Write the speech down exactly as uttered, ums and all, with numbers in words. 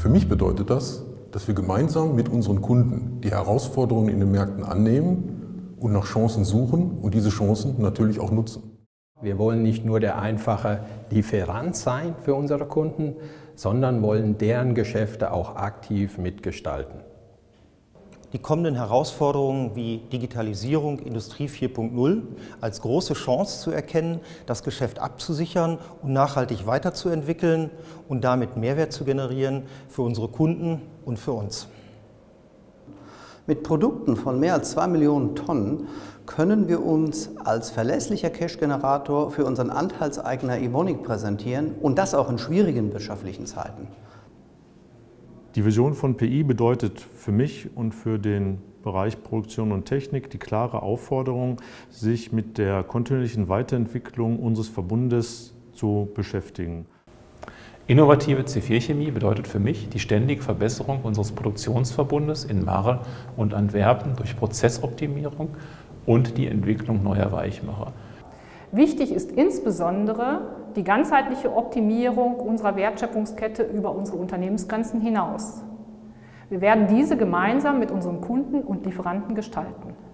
Für mich bedeutet das, dass wir gemeinsam mit unseren Kunden die Herausforderungen in den Märkten annehmen und nach Chancen suchen und diese Chancen natürlich auch nutzen. Wir wollen nicht nur der einfache Lieferant sein für unsere Kunden, sondern wollen deren Geschäfte auch aktiv mitgestalten. Die kommenden Herausforderungen wie Digitalisierung, Industrie vier Punkt null als große Chance zu erkennen, das Geschäft abzusichern und nachhaltig weiterzuentwickeln und damit Mehrwert zu generieren für unsere Kunden und für uns. Mit Produkten von mehr als zwei Millionen Tonnen können wir uns als verlässlicher Cash-Generator für unseren Anteilseigner Evonik präsentieren und das auch in schwierigen wirtschaftlichen Zeiten. Die Vision von P I bedeutet für mich und für den Bereich Produktion und Technik die klare Aufforderung, sich mit der kontinuierlichen Weiterentwicklung unseres Verbundes zu beschäftigen. Innovative C vier Chemie bedeutet für mich die ständige Verbesserung unseres Produktionsverbundes in Marl und Antwerpen durch Prozessoptimierung und die Entwicklung neuer Weichmacher. Wichtig ist insbesondere die ganzheitliche Optimierung unserer Wertschöpfungskette über unsere Unternehmensgrenzen hinaus. Wir werden diese gemeinsam mit unseren Kunden und Lieferanten gestalten.